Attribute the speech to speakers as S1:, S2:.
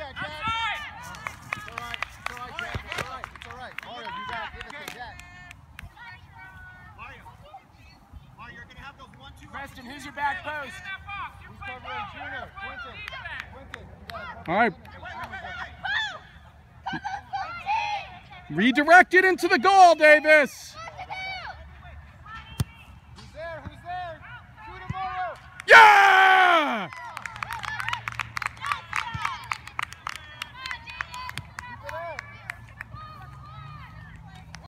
S1: that, Jack. It's all right. It's all right, Jack. It's all right. It's all right. Mario, you got it. Give it to Jack.
S2: Mario, you're going to have those 1-2.
S3: Preston, who's your back post?
S1: Who's covering Junior? Quinton.
S4: All right. Redirect it into the goal, Davis.